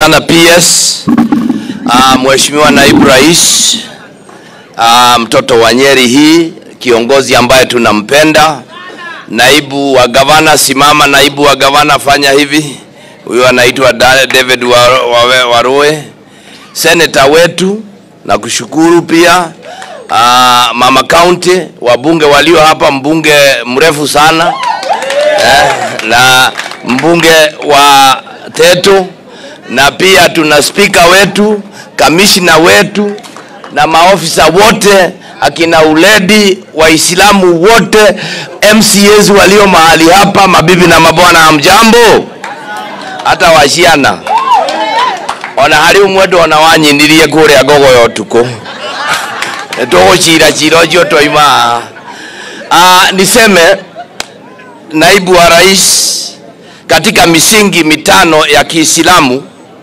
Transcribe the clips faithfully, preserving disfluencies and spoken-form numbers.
sana P S, uh, Mheshimiwa Naibu Rais, uh, mtoto wa Nyeri hii, kiongozi ambaye tunampenda. Naibu wa gavana, simama naibu wa gavana, fanya hivi. Huyo anaitwa David Waroe. Senator wetu, na kushukuru pia. Uh, Mama County, wabunge walio hapa, mbunge mrefu sana. Eh, na mbunge wa Teto, na pia tuna speaker wetu, commissioner wetu, na maofisa wote, akina uledi, Waislamu wote, M C As walio mahali hapa, mabibi na mabwana, hamjambo? Hata washiana. Ona hari umwedo ona wanyindirie kure agogo yotuko. Togo chira chiro joto ima. Ah, niseme naibu wa rais, katika misingi mitano ya Kiislamu,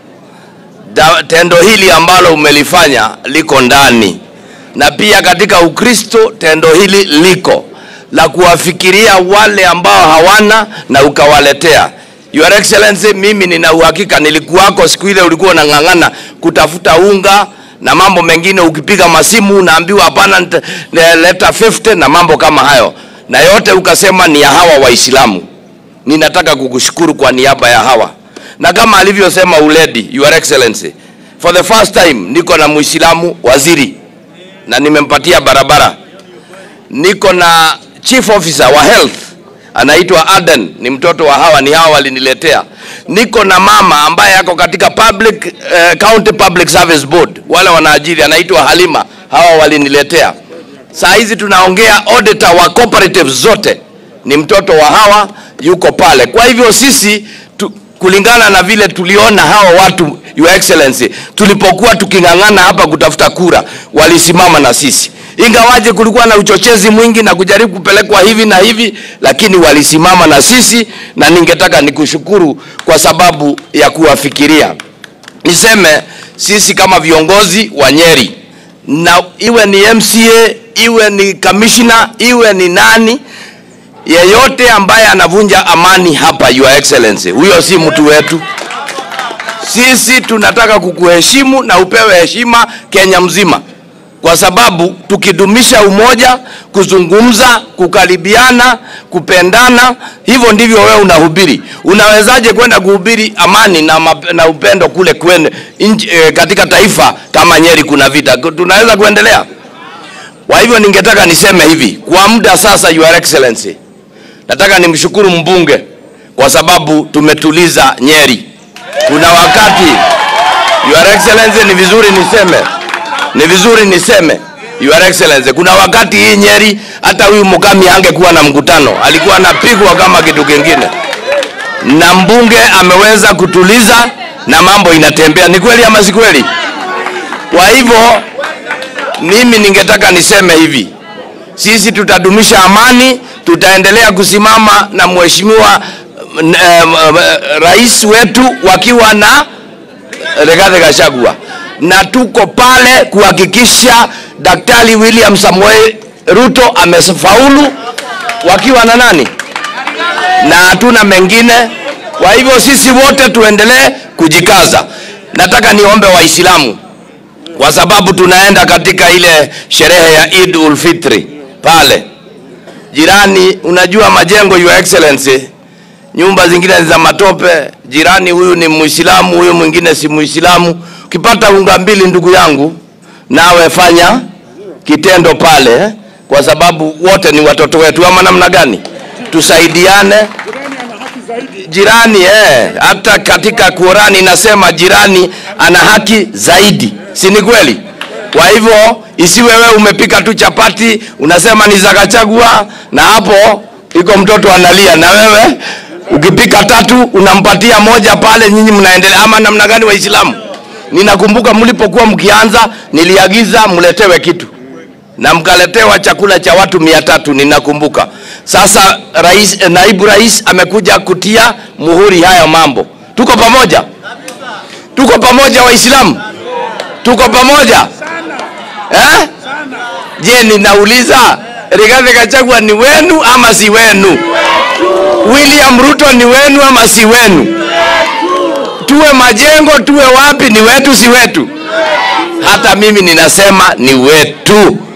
tendo hili ambalo umelifanya liko ndani, na pia katika Ukristo tendo hili liko la kuwafikiria wale ambao hawana na ukawaletea. Your Excellency, mimi nina uhakika nilikuwako siku ile ulikuwa unang'ang'ana kutafuta unga na mambo mengine, ukipiga masimu unaambiwa hapana leta fifty na mambo kama hayo, na yote ukasema ni ya hawa Waislamu. Ninataka kukushukuru kwa niaba ya hawa, na kama alivyosema uledi, Your Excellency, for the first time niko na Muislamu waziri na nimempatia barabara. Niko na chief officer wa health anaitwa Aden, ni mtoto wa hawa, ni hawa waliniletea. Niko na mama ambaye yako katika public uh, county public service board, wale wanaajiri, anaitwa Halima, hawa waliniletea. Saa hizi tunaongea auditor wa cooperative zote ni mtoto wa hawa, yuko pale. Kwa hivyo sisi tu, kulingana na vile tuliona hawa watu, Your Excellency, tulipokuwa tukingangana hapa kutafuta kura, walisimama na sisi. Ingawaje kulikuwa na uchochezi mwingi na kujaribu kupelekwa hivi na hivi, lakini walisimama na sisi, na ningetaka nikushukuru kwa sababu ya kuwafikiria. Niseme sisi kama viongozi wa Nyeri, na iwe ni M C A, iwe ni commissioner, iwe ni nani, yeyote ambaye anavunja amani hapa, Your Excellency, huyo si mtu wetu. Sisi tunataka kukuheshimu na upewe heshima Kenya mzima, kwa sababu tukidumisha umoja, kuzungumza, kukaribiana, kupendana, hivyo ndivyo wewe unahubiri. Unawezaje kwenda kuhubiri amani na, na upendo kule kwene e, katika taifa kama Nyeri kuna vita? Tunaweza kuendelea? Kwa hivyo ningetaka niseme hivi kwa muda sasa, Your Excellency, nataka nimshukuru mbunge kwa sababu tumetuliza Nyeri. Kuna wakati, Your Excellency, ni vizuri niseme, ni vizuri niseme Your Excellency, kuna wakati hii Nyeri hata huyu Mukami hangekuwa na mkutano, alikuwa anapigwa kama kitu kingine, na mbunge ameweza kutuliza na mambo inatembea. Ni kweli ama si kweli? Kwa hivyo mimi ningetaka niseme hivi, sisi tutadumisha amani, tutaendelea kusimama na mheshimiwa uh, rais wetu wakiwa na Rigathi Gachagua, na tuko pale kuhakikisha Daktari William Samoei Ruto amefaulu wakiwa na nani, na hatuna mengine. Kwa hivyo sisi wote tuendelee kujikaza. Nataka niombe Waislamu, kwa sababu tunaenda katika ile sherehe ya Eid ul-Fitri pale jirani. Unajua majengo, Your Excellency, nyumba zingine za matope. Jirani huyu ni Muislamu, huyu mwingine si Muislamu. Ukipata unga mbili, ndugu yangu, nawe fanya kitendo pale, kwa sababu wote ni watoto wetu. Ama namna gani? Tusaidiane. Jirani eh, hata katika Qur'ani inasema jirani ana haki zaidi, si ni kweli? Kwa hivyo isiwe wewe umepika tu chapati unasema ni za Gachagua, na hapo iko mtoto analia, na wewe ukipika tatu unampatia moja pale, nyinyi mnaendelea. Ama namna gani Waislamu? Ninakumbuka mlipokuwa mkianza niliagiza mletewe kitu na mkaletewa chakula cha watu mia tatu, ninakumbuka. Sasa rais, naibu rais amekuja kutia muhuri haya mambo. Tuko pamoja? Tuko pamoja Waislamu? Tuko pamoja? Eh? Je, ninauliza, Rigathi Gachagua ni wenu ama si wenu? William Ruto ni wenu ama si wenu? Tu tuwe majengo, tuwe wapi, ni wetu si wetu? Hata mimi ninasema ni wetu.